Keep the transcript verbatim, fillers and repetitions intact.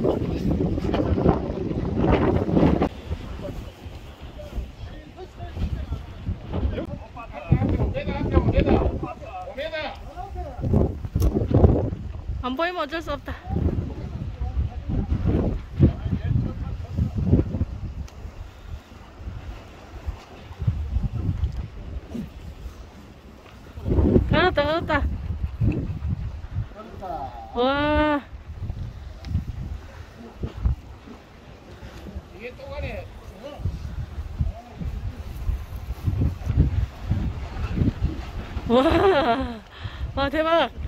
안 보이면 어쩔 수 없다. 걸었다 걸었다. 와. 이게 또 가네. 와. 와 대박.